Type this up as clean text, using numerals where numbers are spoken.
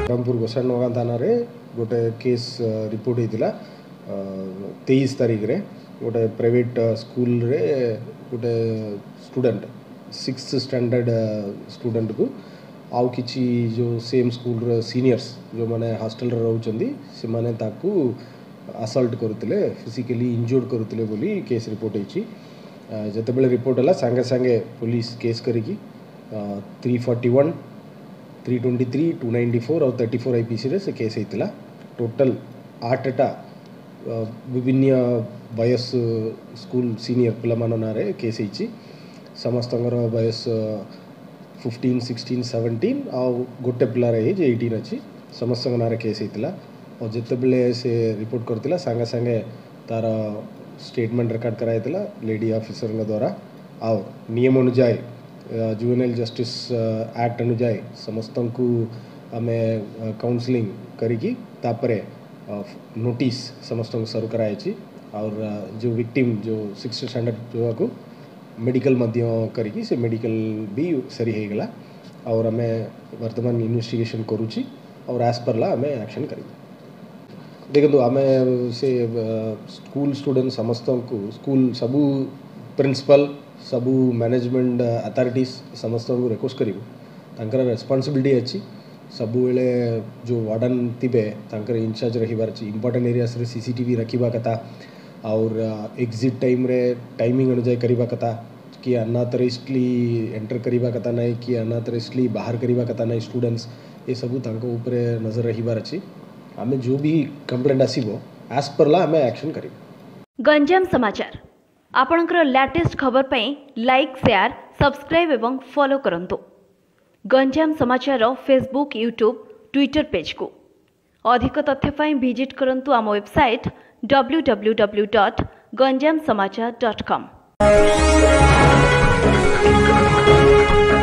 रामपुर गोसाईनगा थाना रे गोटे केस रिपोर्ट होता 23 तारीख रे गोटे प्राइवेट स्कूल रे गोटे स्टूडेंट 6th स्टैंडर्ड स्टूडेंट को आउ किछि जो सेम स्कूल रे सीनियर्स जो माने हॉस्टल रे रहउचंदी से माने ताकू असल्ट करथिले फिजिकली इंजर्ड करथिले बोली केस रिपोर्ट होइछि। जते बेले रिपोर्ट हला संगे संगे पुलिस केस करिकी 341 323 294 और 34 आईपीसी रे से केस होता टोटल 8टा विभिन्न बयस स्कूल सीनियर पिलामान नारे केस होती समस्त बयस 15 16 17 आ गोटे पिलार एज 18 अच्छी समस्त नारे केस होता और जिते बेले से रिपोर्ट करथिला संगे संगे तार स्टेटमेंट रिकॉर्ड कराइला लेडी ऑफिसर द्वारा आ नियम अनुजाई जुवेनाइल जस्टिस एक्ट अनुजाई समस्त को आम काउंसलिंग करी तापरे नोटिस समस्त को सर्व कराई और जो विक्टिम जो 6th स्टैंडर्ड जो को मेडिकल करी से मेडिकल भी सरी हो गला और आम वर्तमान इन्वेस्टिगेशन करुच्ची और एज पर ला आम एक्शन करी। देखो आम से स्कूल स्टूडेंट समस्त को स्कूल सबू प्रिंसिपल सबू मैनेजमेंट अथॉरिटीज समस्त को रिक्वेस्ट करूँ तांकर रेस्पॉन्सिबिलिटी अच्छी सबु बेले जो वार्डन थिबे तांकर इंचार्ज रहिबार अछि इंपोर्टेंट एरियास रे सीसीटीवी रखिबा कथा और एग्जिट टाइम रे टाइमिंग अनुसार करिबा कथा कि अनऑथराइज्डली एंटर करिबा कथा नहीं कि अनऑथराइज्डली बाहर करिबा कथा नहीं स्टूडेंट्स ये सबू तांको ऊपर नजर रहिबार अछि। आमे जो भी कंप्लेंट आसीबो एज पर ला आमे एक्शन करिबो। गंजाम समाचार आपणकर लेटेस्ट खबर पई लाइक शेयर सब्सक्राइब एवं फॉलो करंतु। गंजाम समाचार फेसबुक यूट्यूब ट्विटर पेज को अधिक तथ्य पई विजिट करंतु आम वेबसाइट www.ganjamsamachar.com।